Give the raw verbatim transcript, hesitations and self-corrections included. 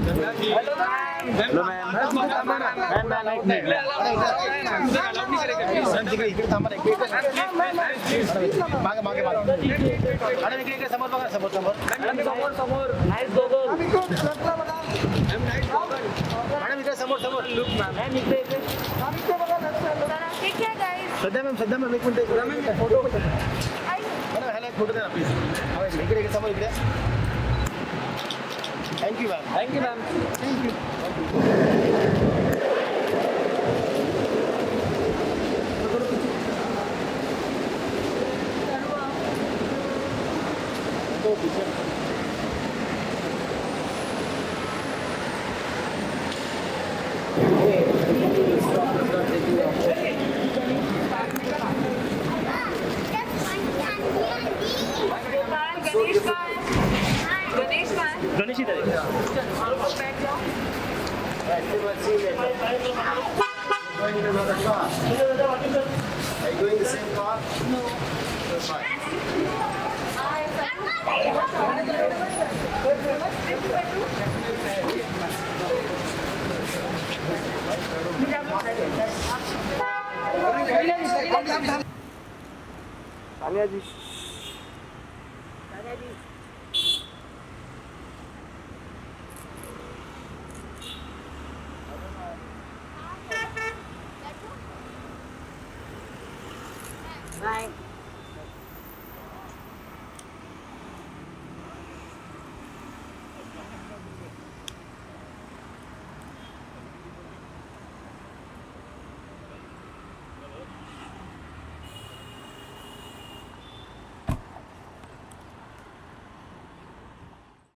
Hello ma'am ma'am ma'am एक minute मागे मागे मागे अरे इकडे इकडे समोर बघा समोर समोर समोर समोर nice goggle ma'am nice goggle madam इकडे समोर समोर लुक मॅम मॅम इकडे इकडे मॅम इकडे बघा ठीक आहे गाइस सध्या मॅम सध्या मॅम एक मिनिट मॅम फोटो मॅडम ह्याला एक फोटो द्या प्लीज इकडे इकडे समोर इकडे thank you ma'am thank you ma'am thank you Ganesh इधर है Are you going the same car? No. That's fine. Tanya ji.